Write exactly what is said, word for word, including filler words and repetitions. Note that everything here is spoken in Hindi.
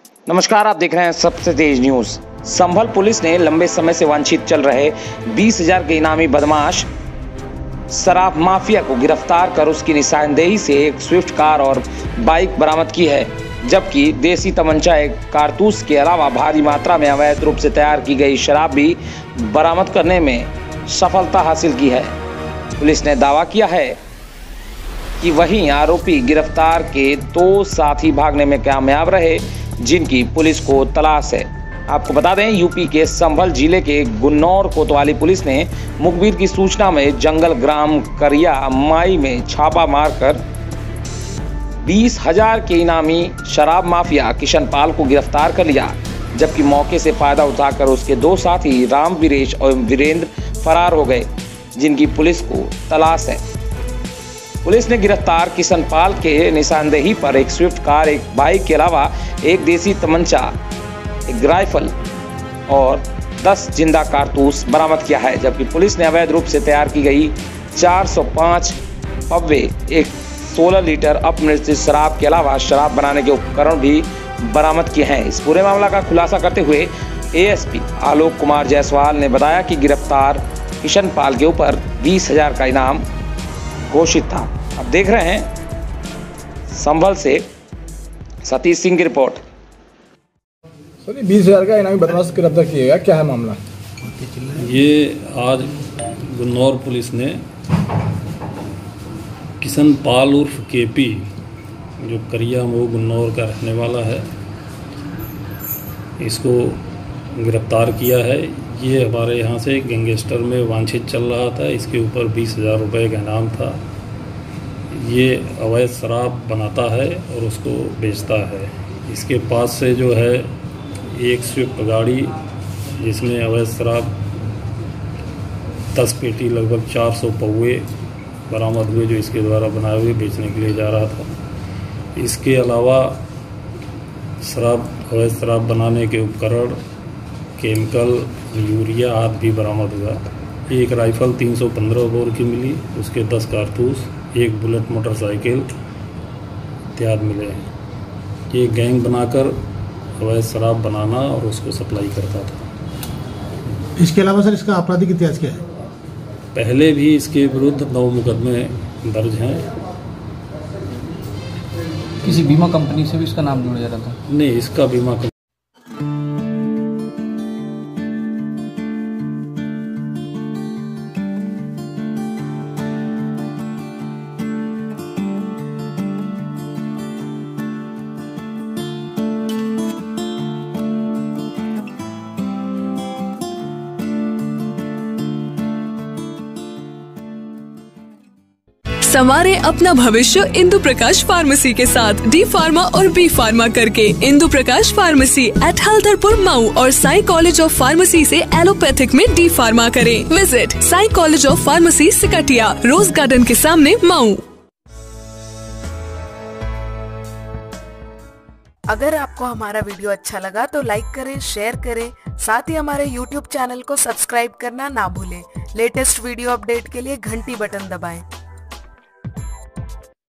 नमस्कार, आप देख रहे हैं सबसे तेज न्यूज। संभल पुलिस ने लंबे समय से वांछित चल रहे बीस हजार के इनामी बदमाश शराब माफिया को गिरफ्तार कर उसकी निशानदेही से एक स्विफ्ट कार और बाइक बरामद की है, जबकि देसी तमंचा, एक कारतूस के अलावा भारी मात्रा में अवैध रूप से तैयार की गई शराब भी बरामद करने में सफलता हासिल की है। पुलिस ने दावा किया है कि वहीं आरोपी गिरफ्तार के दो साथी भागने में कामयाब रहे, जिनकी पुलिस को तलाश है। आपको बता दें, यूपी के संभल जिले के गुन्नौर कोतवाली पुलिस ने मुखबिर की सूचना में जंगल ग्राम करिया माई में छापा मारकर बीस हजार के इनामी शराब माफिया किशन पाल को गिरफ्तार कर लिया, जबकि मौके से फायदा उठाकर उसके दो साथी राम वीरेश और वीरेंद्र फरार हो गए, जिनकी पुलिस को तलाश है। पुलिस ने गिरफ्तार किशन पाल के निशानदेही पर एक स्विफ्ट कार, एक बाइक के अलावा एक देसी तमंचा, एक राइफल और दस जिंदा कारतूस बरामद किया है, जबकि पुलिस ने अवैध रूप से तैयार की गई चार सौ पाँच पब्बे, एक सोलह लीटर अपमिश्रित शराब के अलावा शराब बनाने के उपकरण भी बरामद किए हैं। इस पूरे मामला का खुलासा करते हुए एएसपी आलोक कुमार जायसवाल ने बताया कि गिरफ्तार किशन पाल के ऊपर बीस हजार का इनाम घोषित था। अब देख रहे हैं संभल से सतीश सिंह की रिपोर्ट। सर, बीस हजार का इनामी बदमाश गिरफ्तार किया गया, क्या है मामला? ये आज गुन्नौर पुलिस ने किशन पाल उर्फ केपी, जो करिया मो गुन्नौर का रहने वाला है, इसको गिरफ्तार किया है। ये हमारे यहाँ से गैंगस्टर में वांछित चल रहा था। इसके ऊपर बीस हजार रुपये का इनाम था। ये अवैध शराब बनाता है और उसको बेचता है। इसके पास से जो है एक स्विफ्ट गाड़ी, जिसमें अवैध शराब दस पेटी लगभग चार सौ पौवे बरामद हुए, जो इसके द्वारा बनाए हुए बेचने के लिए जा रहा था। इसके अलावा शराब अवैध शराब बनाने के उपकरण, केमिकल, यूरिया आदि भी बरामद हुआ। एक राइफल तीन सौ पंद्रह बोर की मिली, उसके दस कारतूस, एक बुलेट मोटरसाइकिल इत्यादि मिले हैं। ये गैंग बनाकर अवैध शराब बनाना और उसको सप्लाई करता था। इसके अलावा सर, इसका आपराधिक इतिहास क्या है? पहले भी इसके विरुद्ध नौ मुकदमे दर्ज हैं। किसी बीमा कंपनी से भी इसका नाम जोड़ा जा रहा था? नहीं, इसका बीमा कंपनी संवारे अपना भविष्य इंदु प्रकाश फार्मेसी के साथ। डी फार्मा और बी फार्मा करके इंदु प्रकाश फार्मेसी एट हल्दरपुर मऊ और साई कॉलेज ऑफ फार्मेसी से एलोपैथिक में डी फार्मा करें। Visit Sai college of pharmacy Siktia, rose garden के सामने, मऊ। अगर आपको हमारा वीडियो अच्छा लगा तो लाइक करें, शेयर करें, साथ ही हमारे यूट्यूब चैनल को सब्सक्राइब करना ना भूलें। लेटेस्ट वीडियो अपडेट के लिए घंटी बटन दबाएं।